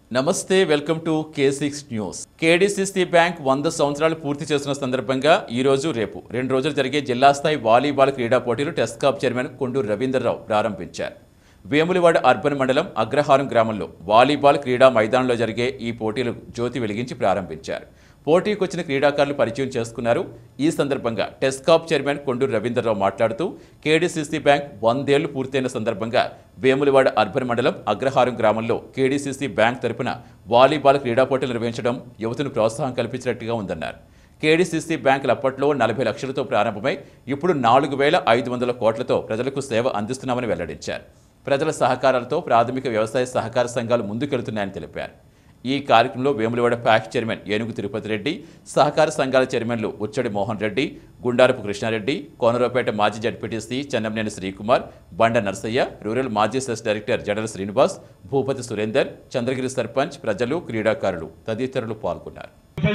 నమస్తే welcome to K6 news. KDCC bank 100 సంవత్సరాలు పూర్తి చేస్తున్న సందర్భంగా ఈ రోజు రేపు 2 రోజులు జరిగే జిల్లా స్థాయి వాలీబాల్ క్రీడా పోటీలు టెస్కాప్ చైర్మన్ కొండూరు రవీంద్రరావు ప్రారంభించారు. వేములవాడ అర్బన్ మండలం అగ్రహారం గ్రామంలో వాలీబాల్ క్రీడా మైదానంలో జరిగే ఈ పోటీలు జ్యోతి వెలిగించి ప్రారంభించారు. పోటీకి వచ్చిన క్రీడాకారులు పరిచయం చేసుకున్నారు. ఈ సందర్భంగా టెస్కాప్ చైర్మన్ కొండూరు రవీంద్రరావు మాట్లాడుతూ KDCC బ్యాంక్ 100 ఏళ్లు పూర్తయిన సందర్భంగా వేములవాడ అర్బన్ మండలం అగ్రహారం గ్రామంలో KDCC బ్యాంక్ తరపున వాలీబాల్ క్రీడా పోటీలు నిర్వహించడం యువతను ప్రోత్సాహం కల్పించినట్టుగా ఉందన్నారు. KDCC బ్యాంకులు అప్పట్లో 40 లక్షలతో ప్రారంభమై ఇప్పుడు 4,500 కోట్లతో ప్రజలకు సేవ అందిస్తున్నామని వెల్లడించారు. ప్రజల సహకారాలతో ప్రాథమిక వ్యవసాయ సహకార సంఘాలు ముందుకెళ్తున్నాయని తెలిపారు. ఈ కార్యక్రమంలో వేములవాడ ప్యాక్ చైర్మన్ ఏనుగు తిరుపతి రెడ్డి, సహకార సంఘాల చైర్మన్లు ఉచ్చడి మోహన్ రెడ్డి, గుండారపు కృష్ణారెడ్డి, కోనరావుపేట మాజీ జడ్పీటీసీ చెన్నంనేని శ్రీకుమార్, బండ నర్సయ్య, రూరల్ మాజీ సెస్ డైరెక్టర్ జడల శ్రీనివాస్, భూపతి సురేందర్, చంద్రగిరి సర్పంచ్, ప్రజలు, క్రీడాకారులు తదితరులు పాల్గొన్నారు.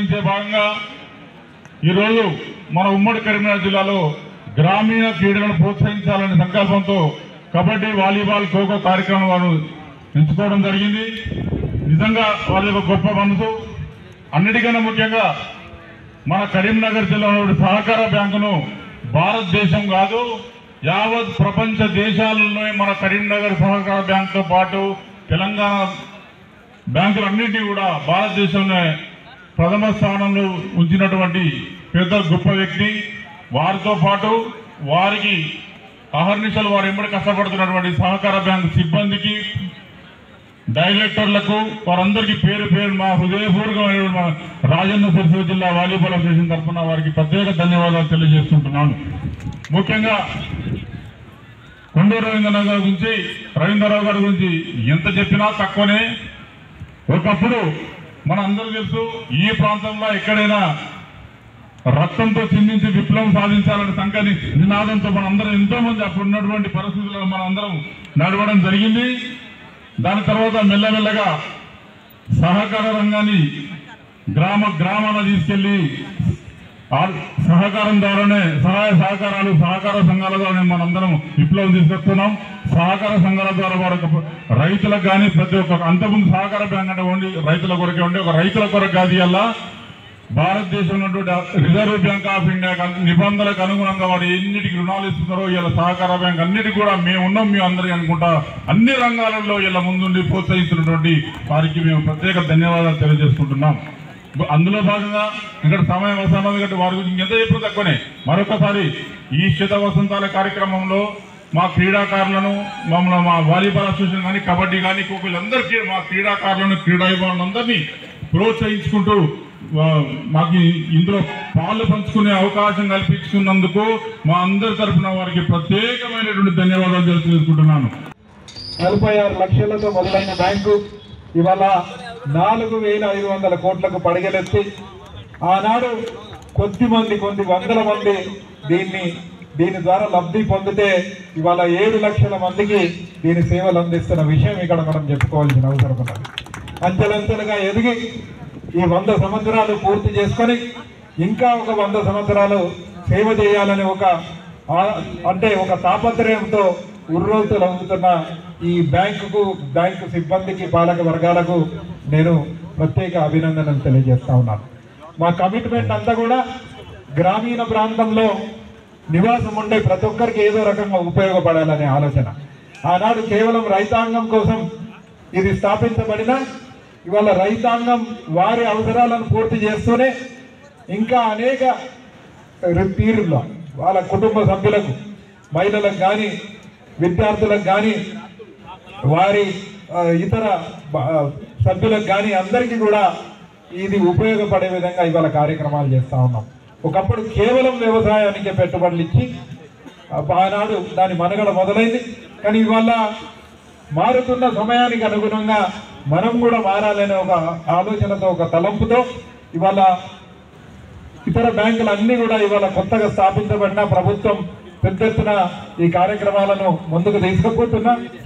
ఈరోజు మన ఉమ్మడి కరీంనగర్ జిల్లాలో గ్రామీణ క్రీడలను ప్రోత్సహించాలనే సంకల్పంతో కబడ్డీ, వాలీబాల్, ఖోఖో కార్యక్రమం వారు ఎంచుకోవడం జరిగింది. నిజంగా వాళ్ళ గొప్ప మనసు. అన్నిటికన్నా ముఖ్యంగా మన కరీంనగర్ జిల్లాలోని సహకార బ్యాంకును భారతదేశం కాదు యావత్ ప్రపంచ దేశాలలో మన కరీంనగర్ సహకార బ్యాంకుతో పాటు తెలంగాణ బ్యాంకులన్నింటినీ కూడా భారతదేశంలో ప్రథమ స్థానంలో ఉంచినటువంటి పెద్ద గొప్ప వ్యక్తి. వారితో పాటు వారికి అహర్నిశలు వారు ఎంబడి కష్టపడుతున్నటువంటి సహకార బ్యాంకు సిబ్బందికి, డైరెక్టర్లకు, వారందరికీ పేరు పేరు మా హృదయపూర్వకమైన రాజన్న సిరిసిల్ల జిల్లా వాలీబాల్ అసోసియేషన్ తరఫున వారికి ప్రత్యేక ధన్యవాదాలు తెలియజేస్తుంటున్నాను. ముఖ్యంగా కొండూరు రవీంద్రరావు గారి గురించి ఎంత చెప్పినా తక్కువనే. ఒకప్పుడు మన అందరూ తెలుసు, ఈ ప్రాంతంలో ఎక్కడైనా రక్తంతో చిందించి విప్లవం సాధించాలనే సంకల్ప నినాదంతో మనందరం ఎంతో మంది అప్పుడు ఉన్నటువంటి పరిస్థితుల్లో మనం అందరం నడవడం జరిగింది. దాని తర్వాత మెల్లమెల్లగా సహకార రంగాన్ని గ్రామాల తీసుకెళ్లి సహకారం ద్వారానే సహకార సంఘాల ద్వారానే మనందరం విప్లవం తీసుకొస్తున్నాం. సహకార సంఘాల ద్వారా వారికి రైతులకు కానీ ప్రతి ఒక్క అంతకుముందు సహకార బ్యాంక్ అంటే ఓన్లీ రైతుల కొరకే ఉండే, ఒక రైతుల కొరకు కాదు. అలా భారతదేశంలో రిజర్వ్ బ్యాంక్ ఆఫ్ ఇండియా నిబంధనలకు అనుగుణంగా వారు ఎన్నిటికి రుణాలు ఇస్తున్నారో ఇలా సహకార బ్యాంక్ అన్నిటికీ కూడా మేము ఉన్నాం, మేము అందరికీ అనుకుంటా అన్ని రంగాలలో ఇలా ముందుండి ప్రోత్సహిస్తున్నటువంటి వారికి మేము ప్రత్యేక ధన్యవాదాలు తెలియజేసుకుంటున్నాం. అందులో భాగంగా ఇక్కడ సమయం అవసరం కంటే వారి గురించి ఎంత చెప్పిన తక్కువనే. మరొకసారి ఈ శత వసంతాల కార్యక్రమంలో మా క్రీడాకారులను, మమ్మల్ని మా వాలీబాల్ అసోసియేషన్ కానీ, కబడ్డీ కానీ, ఖోఖోలు అందరికీ మా క్రీడాకారులను, క్రీడాభిమానులందరినీ ప్రోత్సహించుకుంటూ మాకు ఇందులో పాలు పంచుకునే అవకాశం కల్పించుకున్నందుకు మా అందరి తరఫున వారికి ప్రత్యేకమైనటువంటి ధన్యవాదాలు తెలుసుకుంటున్నాను. 46 లక్షలతో మొదలైన బ్యాంకు ఇవాళ 4,500 కోట్లకు పడగలెత్తి, ఆనాడు కొన్ని వందల మంది దీని ద్వారా లబ్ధి పొందితే ఇవాళ 7 లక్షల మందికి దీని సేవలు అందిస్తున్న విషయం ఇక్కడ మనం చెప్పుకోవాల్సిన అవసరం ఉన్నది. అంచెలంచెలుగా ఎదిగి ఈ 100 సంవత్సరాలు పూర్తి చేసుకొని ఇంకా ఒక 100 సంవత్సరాలు సేవ చేయాలని ఒక తాపత్రయంతో ఉర్రోతులవుతున్న ఈ బ్యాంకు సిబ్బందికి, పాలక వర్గాలకు నేను ప్రత్యేక అభినందనలు తెలియజేస్తా ఉన్నాను. మా కమిట్మెంట్ అంతా కూడా గ్రామీణ ప్రాంతంలో నివాసం ఉండే ప్రతి ఒక్కరికి ఏదో రకంగా ఉపయోగపడాలనే ఆలోచన. ఆనాడు కేవలం రైతాంగం కోసం ఇది స్థాపించబడిన ఇవాళ రైతాంగం వారి అవసరాలను పూర్తి చేస్తూనే ఇంకా అనేక తీరుల్లో వాళ్ళ కుటుంబ సభ్యులకు, మహిళలకు కానీ, విద్యార్థులకు కానీ, వారి ఇతర సభ్యులకు కానీ అందరికీ కూడా ఇది ఉపయోగపడే విధంగా ఇవాళ కార్యక్రమాలు చేస్తూ ఉన్నాం. ఒకప్పుడు కేవలం వ్యవసాయానికి పెట్టుబడులు ఇచ్చి ఆనాడు దాని మనుగడ మొదలైంది. కానీ ఇవాళ మారుతున్న సమయానికి అనుగుణంగా మనం కూడా మారాలనే ఒక ఆలోచనతో, ఒక తలంపుతో ఇవాళ ఇతర బ్యాంకులు అన్నీ కూడా ఇవాళ కొత్తగా స్థాపించబడిన ప్రభుత్వం పెద్ద ఎత్తున ఈ కార్యక్రమాలను ముందుకు తీసుకుపోతున్నా.